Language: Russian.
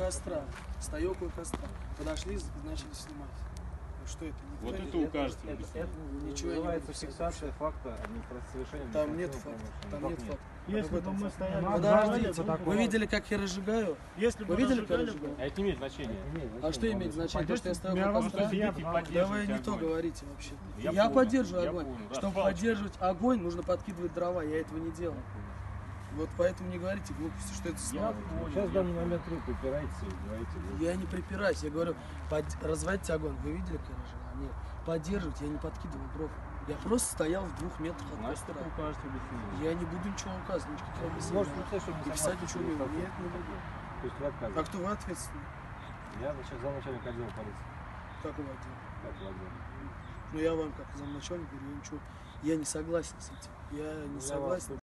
костра. Стою около костра. Подошли, начали снимать. Что это? Вот это укажете. Ничего не называется фиксация факта совершения. Там нет факта. Там нет факта. Если бы мы стояли... Подождите, вы видели, как я разжигаю? Если Вы видели, как я разжигаю? А это не имеет значения. А что имеет значение? То, что я стою около костра? Да вы не то говорите вообще. Я понял, поддерживаю я огонь. понял, да. Чтобы поддерживать огонь, нужно подкидывать дрова. Я этого не делаю. Вот поэтому не говорите глупости, что это слава. Сейчас в данный момент вы припираетесь и говорите. Я не припираюсь, я говорю, разводите огонь. Вы видели, как я разжигаю? Нет. Поддерживать, я не подкидывал дров. Я просто стоял в 2 метрах от Значит, костра. это укажете объяснение. Я не буду ничего указывать, никаких объяснений. Можете написать, чтобы И писать ничего не буду. Нет, не буду. То есть вы А отказываете. кто вы ответственный? Я замначальник отдела полиции. Какого отдела? Как вы отдел? Ну я вам как замначальник говорю, я ничего, я не согласен с этим. Я не Я вас согласен.